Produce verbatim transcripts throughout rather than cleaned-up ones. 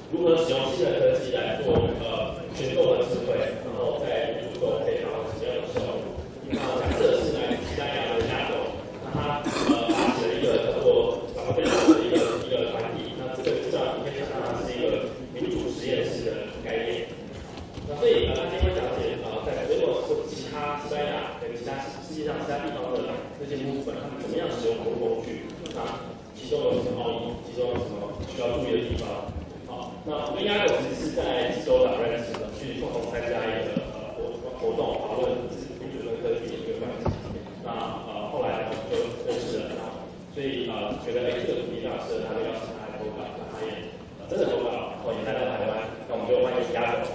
如何使用新的科技来做呃群众的智慧，然后在民主中可以达到什么样的效果？那假设是来西班牙的亚洲，那他呃发起了一个叫做“早被的一个一个团体，那这个这样你可以想象它是一个民主实验室的概念。那所以呃，他今天会讲解呃，在德国或其他西班牙跟其他世界上其他地方的那些movement，他们怎么样使用网络工具？那其中有什么奥义？其中有什么需要注意的地方？好，那我跟亚狗其实是在济州岛认识的，去共同参加一个呃活活动，讨论民主跟科技的一个关系。那呃后来我们就认识了，然后所以呃觉得哎这个主题比较适合他，就邀请他来投稿，那他也呃真的投稿，然后也来到台湾，那我们就欢迎亚狗。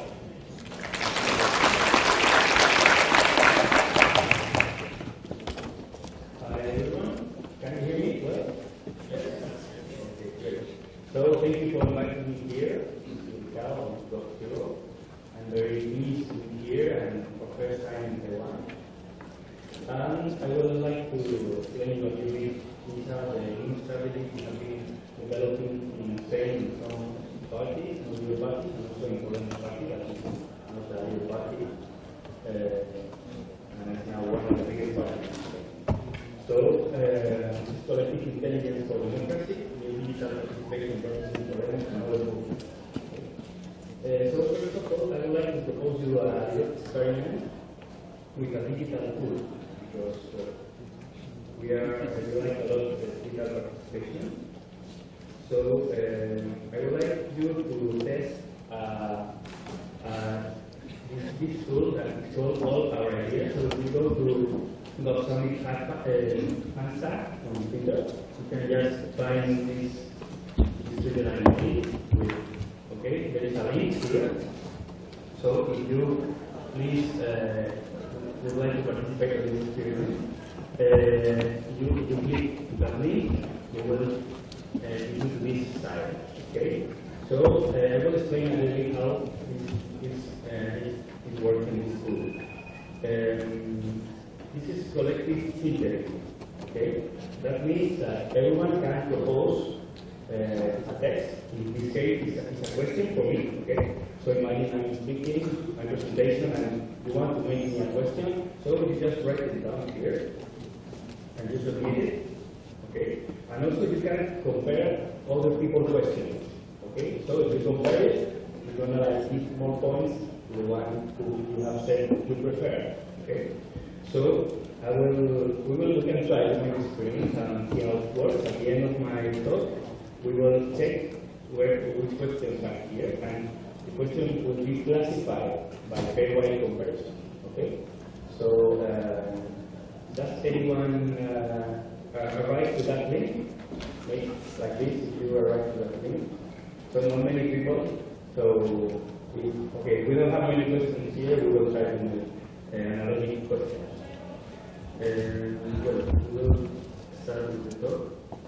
So thank you for inviting me here to Cal and Tokyo. I'm very pleased to be here and for the first time in Taiwan. And I would like to explain what you read. These are the new strategies we have been developing in Spain in some parties, not your party, and also in Colombian party, that is not a real party. Uh, and it's now one of the biggest parties in Spain. So, uh, collective intelligence for democracy. Digital participation versus governance and other movements. Uh, so first of all, I would like to propose you a experiment with a digital tool because uh, we are we like a lot of digital participation. So uh, I would like you to test uh, uh, this, this tool that is called All Our Ideas. So we go to Gopsonic Handsack on Twitter. You can just find this, this Twitter I D with, okay, there is a link here. So if you please uh, would like to participate in this experiment, uh, you, you click that link, you will uh, be to this site, okay? So uh, I will explain a little bit how this, this uh, is working in school. Um, this is collective thinking. Okay? That means that everyone can propose uh, a text. In this case, it's a, it's a question for me. Okay? So imagine I'm speaking my presentation and you want to make me a question. So you just write it down here and you submit it. Okay? And also you can compare other people's questions. Okay? So if you compare it, you're gonna like give more points to the one who you have said you prefer. Okay? So I will, we will look and try to make an experiment and see how it works. At the end of my talk, we will check where which questions are here, and the question will be classified by pairwise comparison. Okay? So uh, does anyone uh, arrive to that link? Make like this if you arrive to that link. So not many people. So we, okay, we don't have many questions here. We will try to make uh, analogical questions. And well, we'll start with the talk.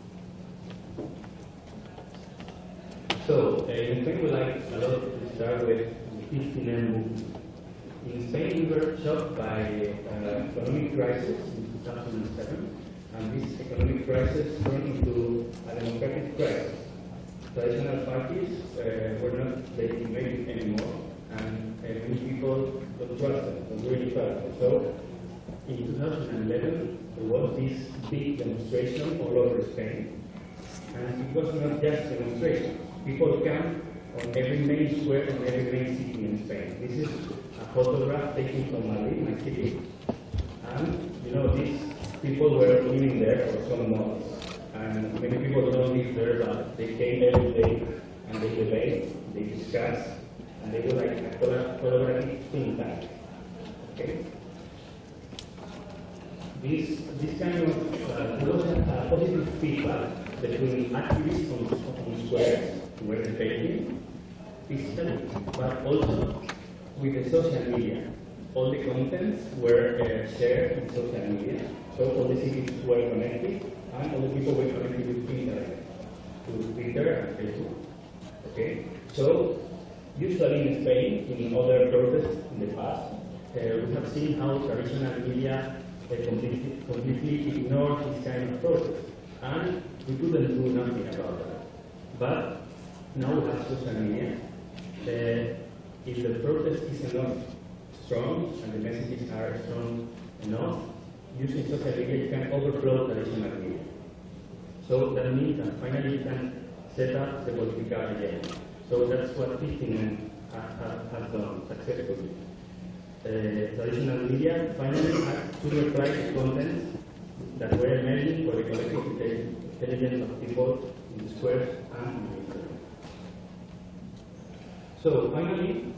So, uh, in Spain we like a lot to start with the fifteen M movement. In Spain we were shocked by uh, economic crisis in two thousand seven, and this economic crisis turned into a democratic crisis. Traditional parties uh, were not legitimated anymore, and uh, many people don't trust them, don't really trust them. So, in two thousand eleven, there was this big demonstration all over Spain. And it was not just a demonstration. People came on every main square in every main city in Spain. This is a photograph taken from Madrid, my city. And, you know, these people were living there for some months. And many people don't live there, but they came every day and they debate, they discuss, and they were like a collaborative think tank. Okay? This, this kind of, uh, there was a, a positive feedback between activists on, on squares, where they painting, physically, but also with the social media. All the contents were uh, shared in social media, so all the cities were connected, and all the people were connected with internet, to Twitter and Facebook. Okay? So, usually in Spain, in other protests in the past, uh, we have seen how traditional media They completely, completely ignored this kind of process, and we couldn't do nothing about that. But now we have social media. Uh, if the protest is enough strong and the messages are strong enough, using social media you can overflow traditional media. So that means that finally you can set up the political again. So that's what fifteen has done successfully. Uh, traditional media finally had to reply to content that were emerging for the collective intelligence of people in the squares and in the internet. So finally,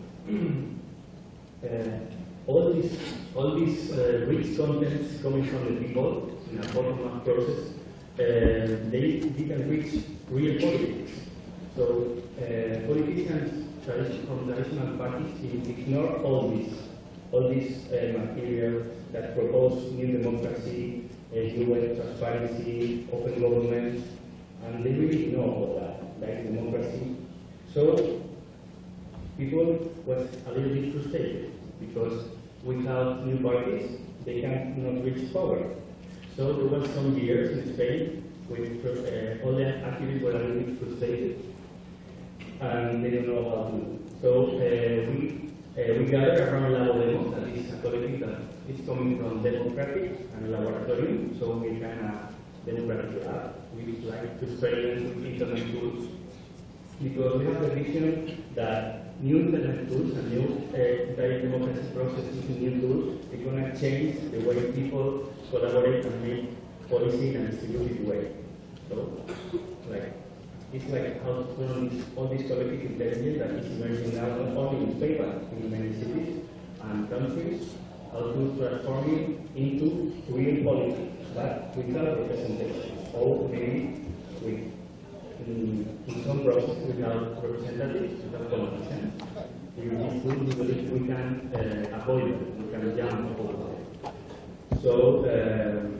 uh, all these all these uh, rich contents coming from the people in a bottom-up process, uh, they, they can reach real politics. So uh, politicians from traditional parties ignore all this, all this uh, material that propose new democracy, uh, U N transparency, open government, and they really ignore all that, like democracy. So people was a little bit frustrated because without new parties, they cannot reach power. So there was some years in Spain with uh, all the activists were a little bit frustrated and they don't know how to do. So uh, we uh, we gathered around Laboremos, that is a collective that is coming from Democratic and Laboratorium. So we kind of democratic lab. We like to experiment with internet tools because we have the vision that new internet tools and new uh, direct democracy process using new tools is going to change the way people collaborate and make policy in a distributed way. So, like, it's like how to turn this, all this collective intelligence that is emerging now not only in Spain but in many cities and countries, how to transform it into real politics, but without representation, or maybe with in, in some process without representatives, without politicians. With this tool, we believe we can uh, avoid it, we can jump over it. So, um,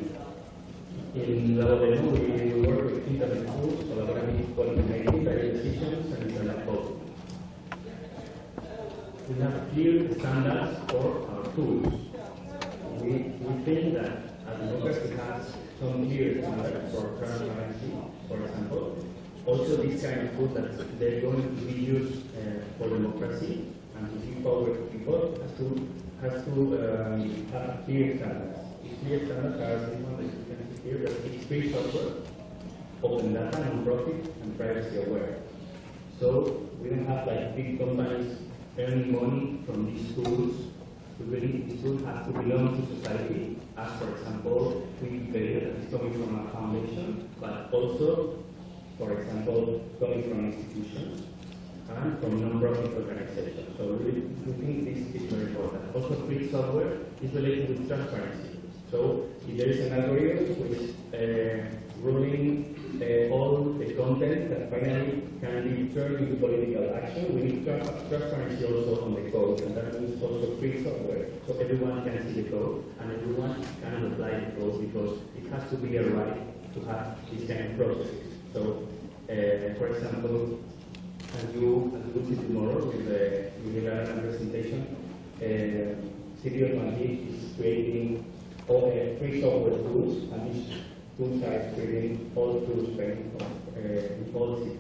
in Laboremos, we work with internet tools, collaborative policy making, direct decisions, and internet voting. We have clear standards for our tools. We, we think that a democracy has some clear standards for transparency, for example. Also, this kind of tools that they're going to be used uh, for democracy and to give power to people has to, has to um, have clear standards. Clear standards are this one that you can see here, that it's free software, open data, non-profit, and privacy aware. So we don't have like big companies earning money from these tools. We believe these tools have to belong to society, as for example, Wikipedia that is coming from a foundation, but also, for example, coming from institutions and from non-profit organizations. So we, we think this is very important. Also, free software is related with transparency. So if there is an algorithm which is uh, ruling uh, all the content that finally can be turned into political action, we need to have transparency also on the code, and that means also free software. So everyone can see the code, and everyone can apply the code because it has to be a right to have this kind of processes. So, uh, for example, as you, as you will see tomorrow with the, with the Garland presentation, uh, City of Madrid is creating all uh, free software tools, and these tools are spreading all through Spain, uh, in all cities.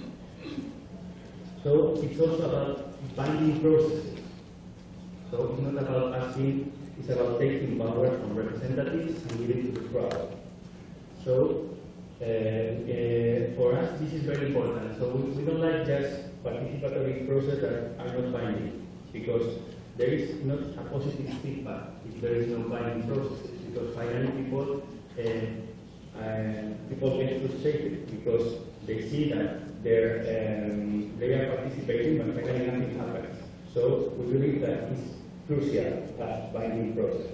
So it's also about binding processes. So it's not about asking, it's about taking power from representatives and giving it to the crowd. So uh, uh, for us, this is very important. So we, we don't like just participatory processes that are not binding, because there is not a positive feedback if there is no binding processes, because finally people uh, uh, people get frustrated because they see that they're, um, they are participating but finally nothing happens. So we believe that it's crucial to have binding processes.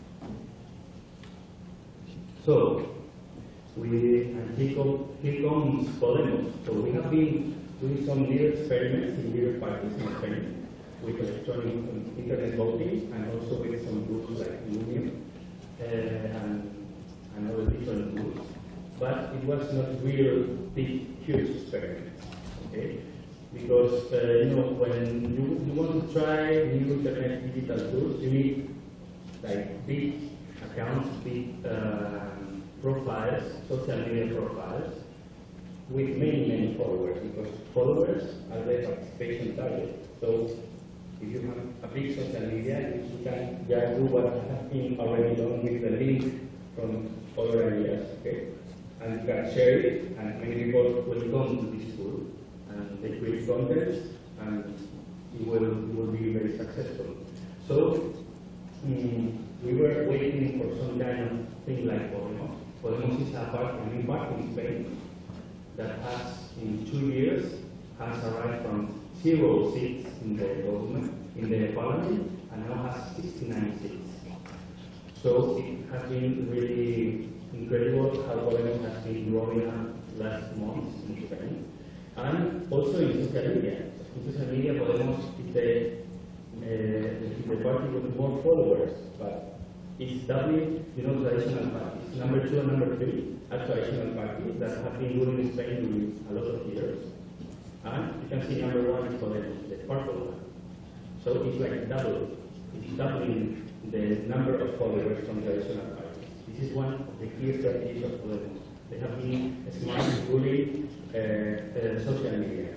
So we and here comes Podemos. So we have been doing some little experiments in little parties in Spain, with electronic internet voting, and also with some groups like Union uh, and, and other different groups. But it was not real big, huge experiments, okay? Because, uh, you know, when you, you want to try new internet digital tools, you need like big accounts, big uh, profiles, social media profiles, with many, many followers, because followers are the participation target. So if you have a big social media, you can just do what has been already done with the link from other areas, okay? And you can share it, and many people will come to this tool, and they create content, and it will, it will be very successful. So um, we were waiting for some kind of thing like Podemos. Podemos is a, part, a new party in Spain that has, in two years, has arrived from zero seats in the government, in the parliament, and now has sixty-nine seats. So it has been really incredible how Podemos has been growing up last months in Spain. And also in social media. In social media, Podemos is the, uh, the party with more followers, but it's doubling, you know, traditional parties. Number two and number three are traditional parties that have been ruling in Spain during a lot of years. And you can see number one is Podemos, the purple one. So it's like double. It's doubling the number of followers from traditional parties. This is one of the key strategies of Podemos. They have been smart ruling uh, uh, social media.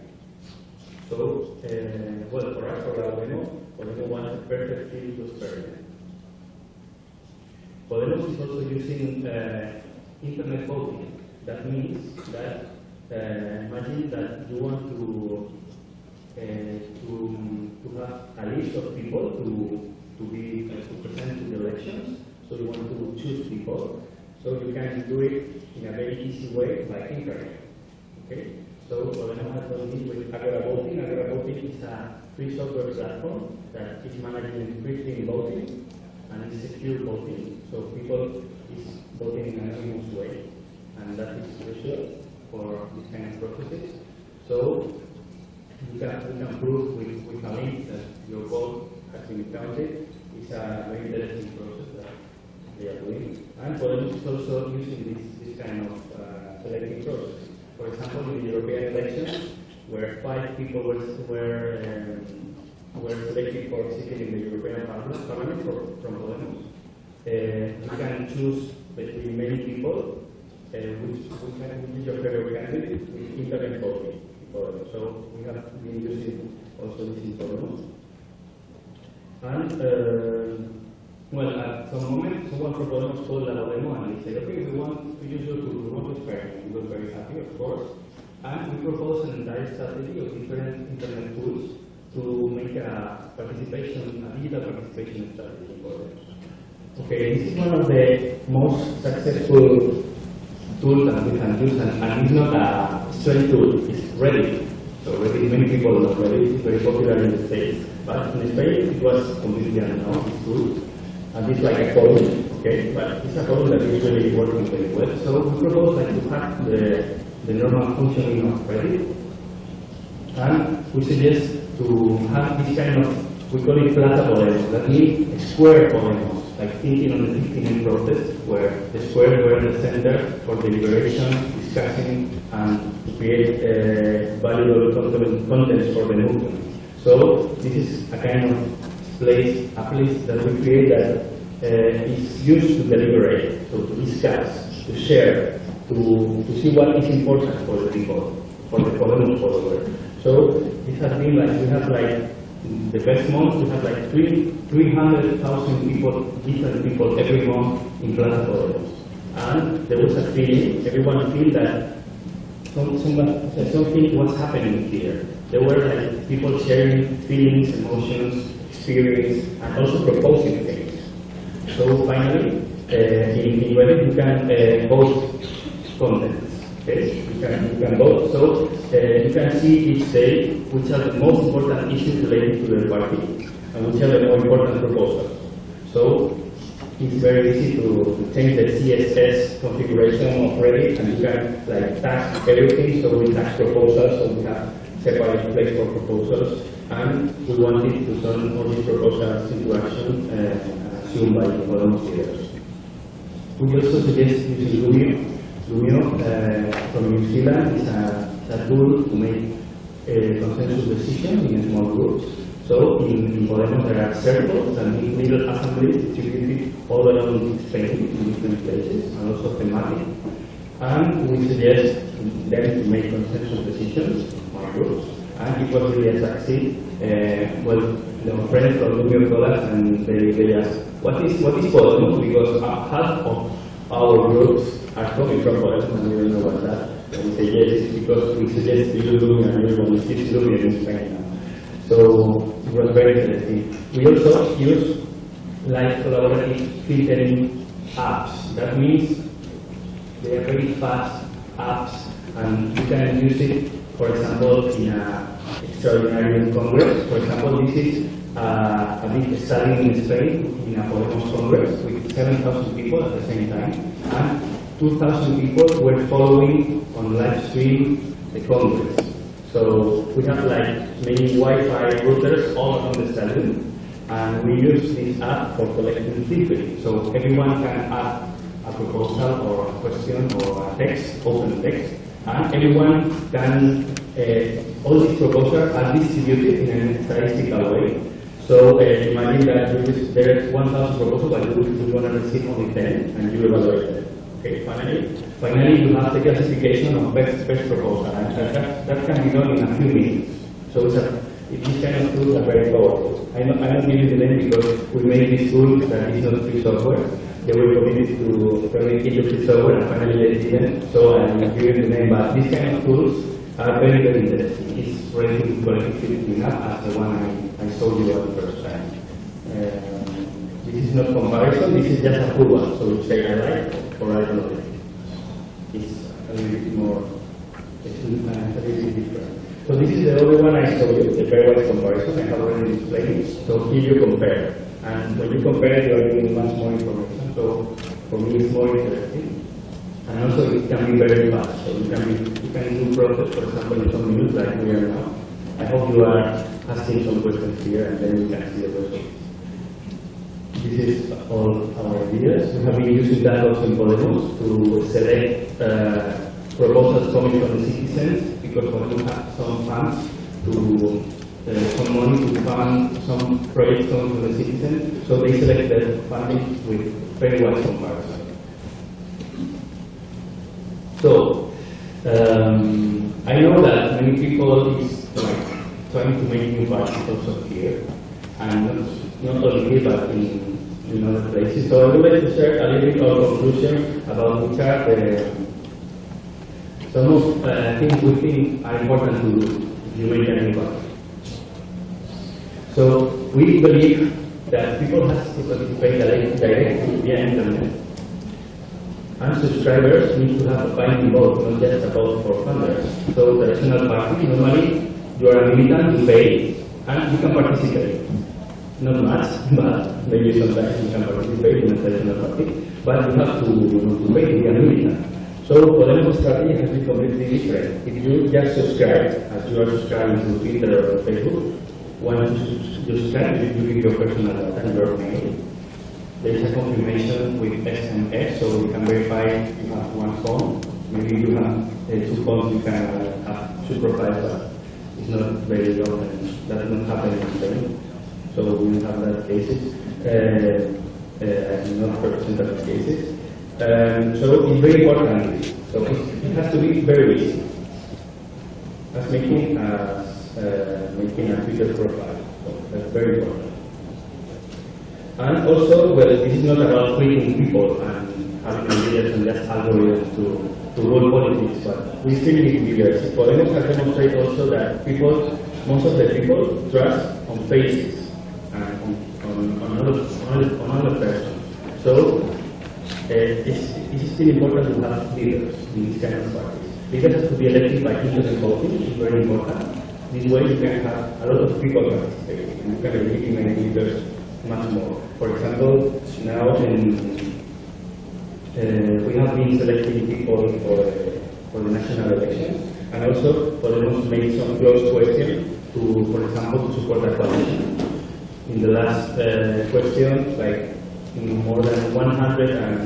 So, uh, well, for us, for Podemos, Podemos wants a perfect field to experiment. Podemos is also using uh, internet voting. That means that uh, imagine that you want to uh, to to have a list of people to to be uh, to present to the elections. So you want to choose people. So you can do it in a very easy way by internet. Okay. So Podemos has done this with Agora Voting. Agora Voting is a free software platform that is managing free voting and it's secure voting. So people is voting in an anonymous way, and that is crucial for this kind of processes. So you can, you can prove with, with a link that your vote has been counted. It's a very interesting process that they are doing. And Podemos is also using this, this kind of uh, selecting process. For example, in the European elections, where five people were, were, um, were selected for sitting in the European Parliament, parliament for, from Podemos, uh, you can choose between many people, uh, which, which, which is your favorite candidate, with internet voting. So we have been using also this in Podemos. And, uh, well, at some moment, someone from Podemos called La Podemos and they said, okay, we want to use you to, we want to experiment. We were very happy, of course. And we proposed an entire strategy of different internet tools to make a participation, a digital participation strategy for them. Okay, this is one of the most successful tools that we can use, and, and it's not a straight tool, it's Reddit. So Reddit, many people know Reddit, it's very popular in the States, but in Spain it was completely unknown, it's good. And it's like a forum, okay, but it's a forum that is really working very well. So we propose like to hack the, the normal functioning of Reddit, and we suggest to have this kind of, we call it Plaza Podemos, that means square Podemos, like thinking on the fifteen process, where the squares were in the center for deliberation, discussing, and to create uh, valuable content, contents for the movement. So this is a kind of place, a place that we create that uh, is used to deliberate, so to discuss, to share, to, to see what is important for the people, for the Podemos followers. So this has been like, we have like, the best month, we have like three, three hundred thousand people, different people every month in Plaza Podemos. And there was a feeling, everyone feel that some, some, something was happening here. There were like people sharing feelings, emotions, experience, and also proposing things. So finally, uh, in, in Reddit you can uh, vote contents. Okay? You can you can vote. So uh, you can see each day which are the most important issues related to the party and which are the more important proposals. So it's very easy to, to change the C S S configuration of Reddit, and you can like tag everything. So we tag proposals, so we have separate place for proposals, and we wanted to turn all these proposals into action uh, assumed by the Podemos leaders. We also suggest using Lumio. Lumio uh, from New Zealand is a, a tool to make uh, consensus decisions in small groups. So in, in Podemos there are circles and little assemblies distributed all around Spain in different places, and also thematic. and we suggest them to make consensus decisions on groups. And it was really a success. Uh, well, the friends from Lumio called us and they, they asked, what is, what is Podemos? Because half of our groups are coming from Podemos and we don't know what that. And we say, yes, because we suggest you do Lumio and everyone is Lumio in Spain now. So it was very interesting. We also use like collaborative filtering apps. That means they are very fast apps and you can use it, for example, in an extraordinary congress. For example, this is uh, a big study in Spain in a Podemos congress with seven thousand people at the same time, and two thousand people were following on live stream the congress. So we have like many Wi-Fi routers all around the stadium, and we use this app for collecting feedback. So everyone can add a proposal or a question or a text, open text, and everyone can, uh, all these proposals are distributed in a statistical way. So uh, imagine that there are one thousand proposals, but you want to receive only ten, and you evaluate them. Okay, finally, finally you have the classification of best, best proposal, and that, that can be done in a few minutes. So it's a, these kind of tools are very powerful. I'm not, I'm not giving the name because we made this tool that is not free software. They were committed to make it free software and finally they didn't, so I'm not giving the name, but these kind of tools are very, very interesting. It's related to collective enough as the one I, I showed you at the first time. Um, this is not comparison, this is just a full one, so you say I like or I don't like. It's a little bit more, it's a little bit different. So this is the other one I showed you, the pairwise comparison. I have already explained it. So here you compare. And when you compare, you are getting much more information. So for me, it's more interesting. And also, it can be very fast. So you can, be, you can do process, for example, in some minutes like we are now. I hope you are asking some questions here, and then we can see the results. This is all our ideas. We have been using that also in Podemos to select uh, proposals coming from the citizens, because when we have some funds to uh, some money to fund some projects coming from the citizens, so they select the funding with pairwise comparison. So um, I know that many people is like trying to make new parties also here, and not, not only here but in, in other places. So I would like to share a little bit of conclusion about which are the some of uh, things we think are important to do if you make a new party. So we believe that people have to participate directly via internet. And subscribers need to have a binding vote, not just a vote for funders. So the national party, normally you are a militant, you pay, and you can participate. Not much, but maybe sometimes you can participate in a national party, but you have to, you know, to pay to be a militant. So Podemos strategy has been completely different. If you just subscribe, as you are subscribing to Twitter or Facebook, once you subscribe, you give your personal data and your mail. There is a confirmation with S M S, so you can verify you have one phone. Maybe you have uh, two phones, you can uh, have two profiles, but it's not very often. That does not happen in Spain, so we don't have that cases, uh, uh, not representative cases. Um, so it's very important. So it, it has to be very easy. That's making a, uh, making a Twitter profile. So that's very important. And also, well, this is not about tweaking people and having ideas and just algorithms to, to rule politics, but we still need leaders. Podemos has demonstrated also that people, most of the people, trust on faces and on, on, on, other, on, other, on other persons. So uh, it's, it's still important to have leaders in these kind of parties. Leaders have to be elected by internet voting, which is very important. This way you can have a lot of people participating, and you can legitimate leaders much more. For example, now in, uh, we have been selecting people for, for the national elections, and also Podemos made some close questions to, for example, to support the coalition. In the last uh, question, like more than one hundred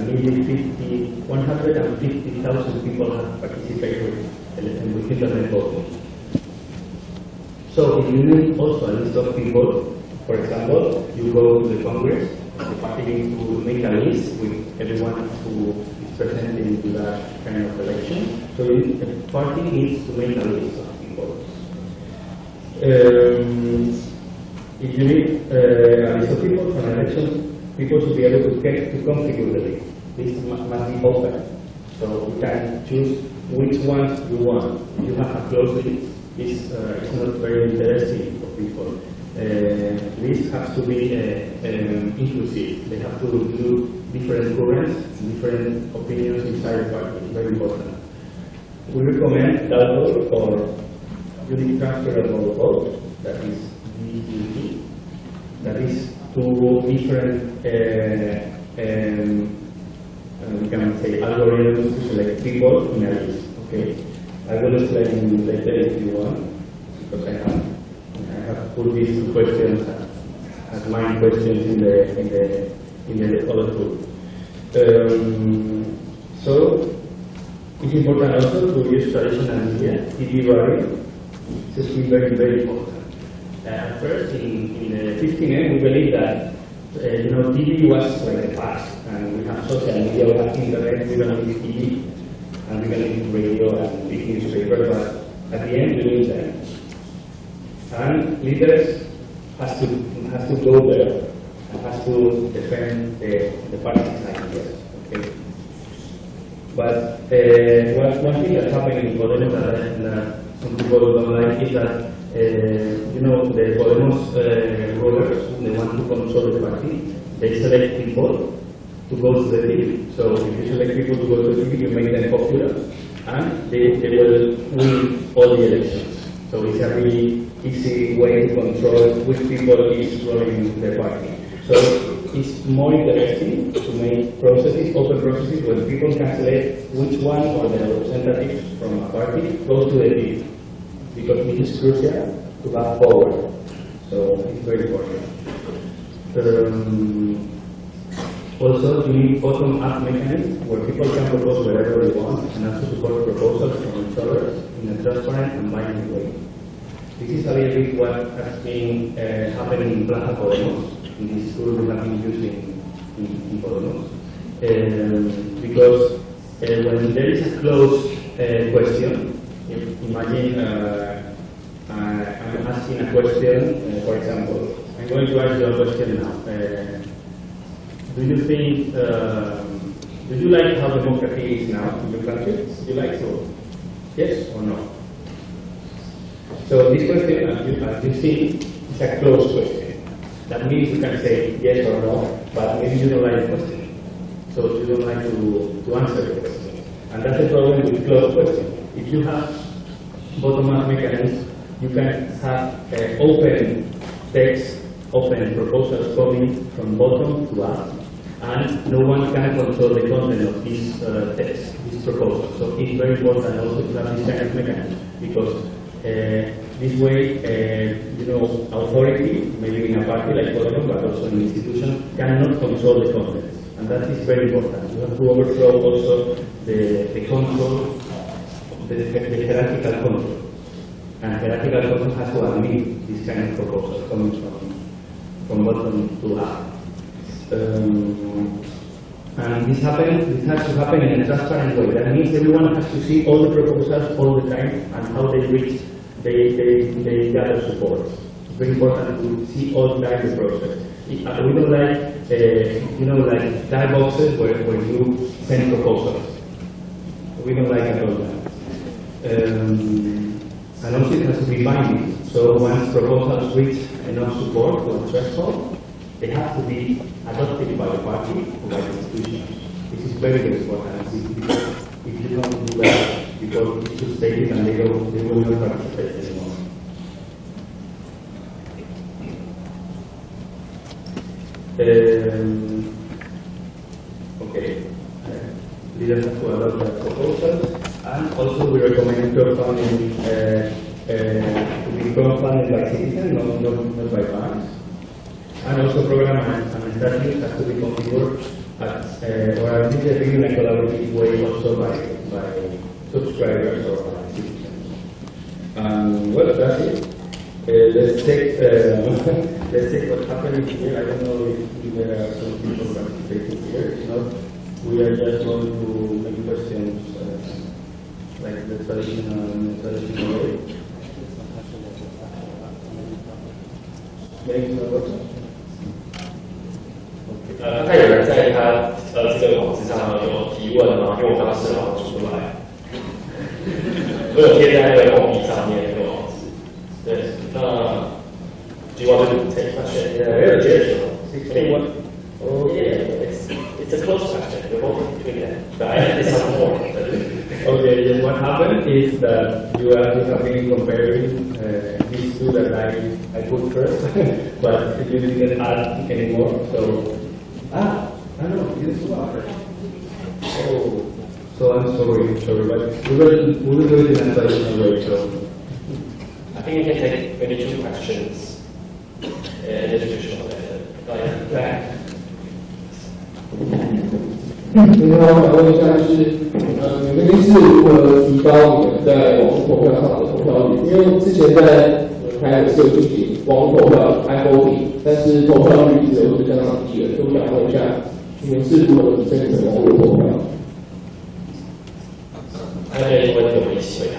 fifty thousand people have participated with, with internet voting. So if you need also a list of people, for example, you go to the Congress, the party needs to make a list with everyone who is present in that kind of election. So the party needs to make a list of people. Um, if you need uh, a list of people for an election, people should be able to, get, to configure the list. This must be open. So you can choose which ones you want. If you have a closed list, it's, uh, it's not very interesting for people. Uh, lists have to be uh, um, inclusive. They have to do different currents, different opinions inside the party. It's very important. We recommend Dalvo or unique transferable vote, that is D T V. That is two different uh, um, uh, we can say algorithms to select people in a list. Okay, I will explain in later if you want, because I have I have put these two questions as my questions in the in the in the other group. Um, so it's important also to use traditional media, T V radio. This is very very important. Uh, first, in, in the fifteen M, we believe that uh, you know T V was like the past, and we have social media, we have internet, we don't need T V, and we don't need radio and big newspaper, but at the end we need them. And leaders has to has to go there and has to defend the the party's ideas. Okay. But uh, one, one thing that's happening in Podemos that, that some people don't like is that uh, you know the Podemos uh, rulers, they want to control the party. They select people to go to the T V. So if you select people to go to the T V, you make them popular, and they, they will win all the elections. So it's a really easy way to control which people is running the party. So it's more interesting to make processes, open processes, where people can select which one or the representatives from a party goes to the T V. Because it is crucial to have power. So it's very important. Um, also, you need bottom-up mechanisms where people can propose whatever they want and also support proposals from each other in a transparent and binding way. This is a little bit what has been uh, happening in Plaza Podemos, in this tool we have been using in, in Podemos. Um, because uh, when there is a closed uh, question, if, imagine uh, uh, I'm asking a question, uh, for example, I'm going to ask you a question now. Uh, do you think, uh, do you like how democracy is now in your country? Do you like to? Yes or no? So this question, as you, as you see, is a closed question. That means you can say yes or no, but maybe you don't like the question. So you don't like to, to answer the question. And that's the problem with closed questions. If you have bottom-up mechanisms, you can have uh, open text, open proposals coming from bottom to up, and no one can control the content of this uh, text, this proposal. So it's very important also to have this kind of mechanism, because uh, this way, uh, you know, authority, maybe in a party like Podemos, but also an institution, cannot control the content. And that is very important. You have to overthrow also the, the control, the, the hierarchical control. And hierarchical control has to admit this kind of proposal coming from, from bottom to up. Um, and this happens, this has to happen in a transparent way. That means everyone has to see all the proposals all the time and how they reach, they, they, they gather support. It's very important to see all the time the process. We don't like, uh, you know, like dark boxes where, where you send proposals. We don't like at all that. Um, and also it has to be binding. So once proposals reach enough support for the threshold, they have to be adopted by the party or by the institution. This is very, very important. If you don't do that, because it should take it and they, don't, they will not participate anymore. Um, okay, uh, leaders have to adopt the proposals, and also we recommend crowdfunding uh, uh, to be crowdfunded by citizens, not, not, not by banks. And also program and, and strategies have to be configured at, uh, or at least in a collaborative way also by, by subscribers or by citizens. Um, well, that's it. Uh, let's take uh, let's take what's happening here. I don't know if, if there are some people participating here. If not, we are just going to make questions uh, like the traditional, the traditional way. Maybe no question? 呃，大概有人在他呃这个网址上有提问吗？因为我当时好像出不来，我有贴在那个公屏上面那个网址。对，那 Do you want to take a question? Yeah, very good. sixty-one. Oh yeah, it's it's a close question. We're both between them, but I think it's some more. Okay, then what happened is that you are you have been comparing uh, these two that I, I put first, but you didn't add anymore, so... Ah, I know, this is what Oh, so I'm sorry, sorry, but we will, we will do it in a traditional way, so... I think you can take maybe two questions in the traditional method. Like that. 你好，想问一下，就是呃，你们是如何提高你们在网络投票上的投票率？因为之前在台北是有进行网络投票 i-voting， 但是投票率一直都是相当低的，所以我想问一下，你们是如何提升你们网络投票？ 那这个问题我一起回答。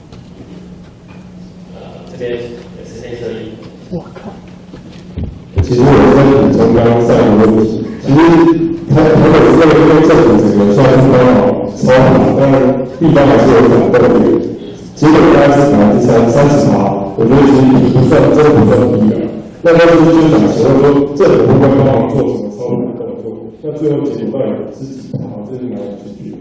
呃，这边有时间可以。 我靠！ 其实我在补充刚刚上的问题，其实。台台北市因为政府整个算是刚好超好，当然地方还是有反动的，结果大概是百分之三三十趴，我觉得其实不算真的不算低的。那当时就是想请问说，政府会帮忙做什么超反动作？那最后结果到底是几趴？这是蛮有趣的。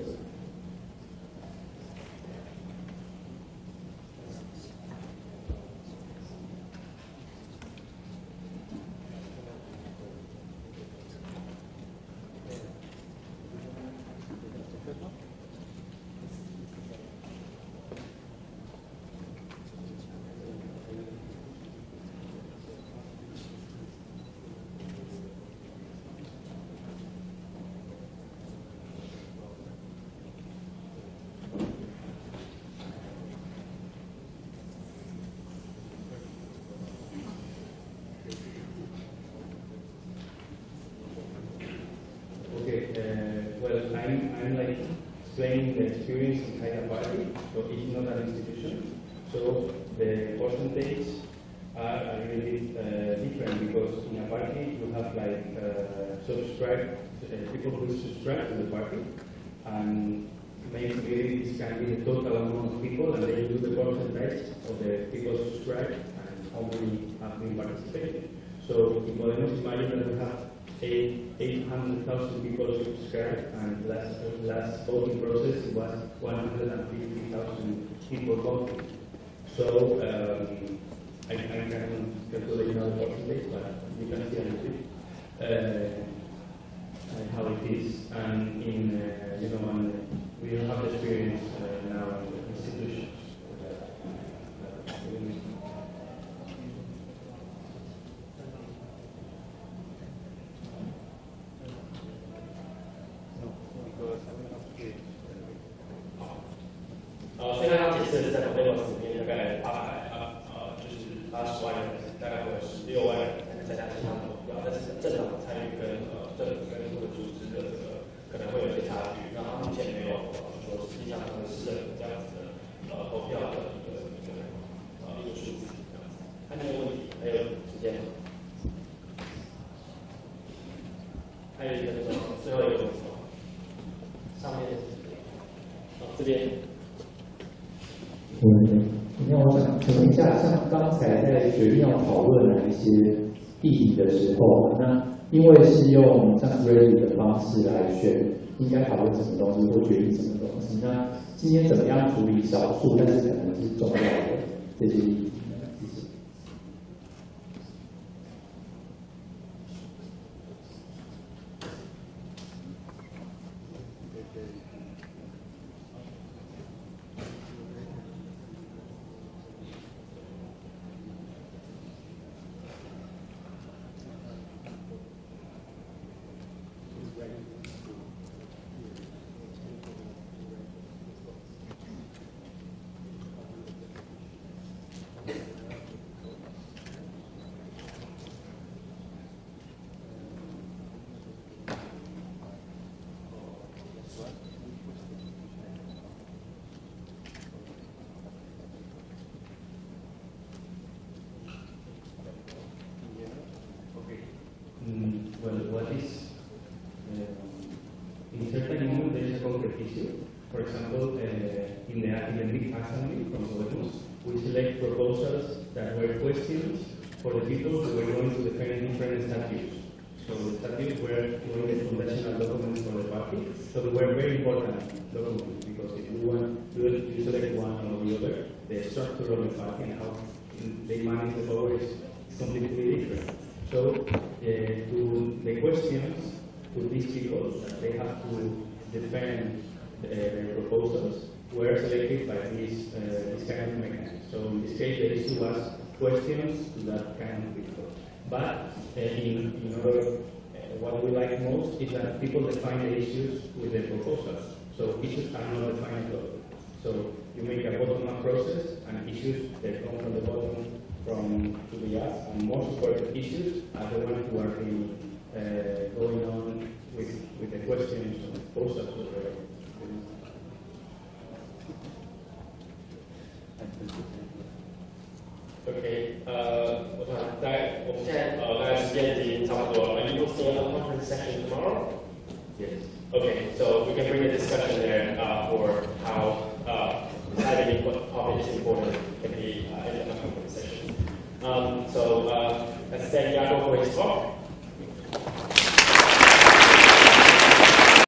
Okay, uh, well, I'm, I'm like explaining the experience inside a party, so it's not an institution. So the percentage are a little bit uh, different because in a party you have like uh, subscribe, uh, people who subscribe to the party, and maybe, maybe this can be the total amount of people, and they do the percentage of the people subscribe and how many have been participating. So in Podemos, imagine that we have eight hundred thousand people subscribed, and last last voting process was one hundred fifty thousand people voting. So um, I, I can calculate now the percentage, but you can see a little bit uh, how it is. And in uh, you know, and we don't have experience uh, now in the institutions. Uh, uh, 呃，所以刚刚解释在 Podemos 里面大概八百啊呃就是八十万人，大概会有十六万人参加这项投票，但是政党参与跟呃政府跟这个组织的这个可能会有一些差距。那他目前没有呃说实际上他们是这样子的呃投票的一个一个呃一个数字这样子。还有一个问题，还有时间吗？还有一个什么？最后一个问题吗？上面哦这边。 嗯，那我想请问一下，像刚才在决定要讨论哪一些议题的时候，那因为是用像 ready 的方式来选，应该讨论什么东西或决定什么东西，那今天怎么样处理少数但是可能是重要的这些议题呢？谢谢。 well, what is, uh, in certain moment there is a concrete issue. For example, uh, in the academic assembly from Podemos, we select proposals that were questions for the people who were going to defend different statutes. So the statutes were going the foundational documents for the party. So they were very important documents because if you want you, you select one or the other, the structure of the party and how they manage the power is completely different. So uh, to the questions to these people that they have to defend uh, their proposals were selected by this, uh, this kind of mechanism. So in this case, the issue was questions to that kind of people. But uh, in, in order, uh, what we like most is that people define the issues with the proposals. So issues are not defined at all. So you make a bottom-up process, and issues that come from the bottom from to the up, and most important issues are the ones who are being, uh, going on with, with the questions and proposals of the OK， 呃，我想大概我们现在呃大概时间已经差不多了。And you will see a conference session tomorrow. Yes. Okay, so we can bring a discussion there uh, for how uh, having input topic is important in the uh, in the conference session. Um, so uh, let's thank Jaco for his talk.